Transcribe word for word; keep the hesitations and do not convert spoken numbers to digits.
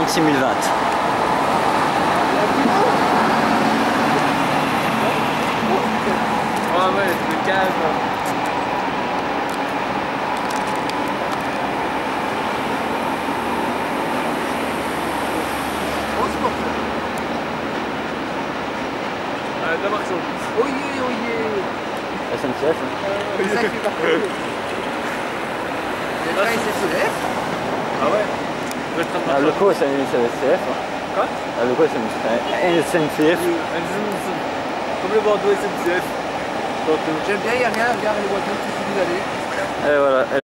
soixante-six mille watts. Ah ouais, c'est le calme. Ah, de la marchandise. Oyez, oyez. S N C F. C'est ça qui est parti. C'est pas S N C F. Ah ouais. Ah, le logo c'est une S N C F. Quoi? Le logo c'est une S N C F. Comme le bandeau S N C F. J'aime bien, il n'y a rien, regarde les voitures qui finissent d'aller. Et voilà.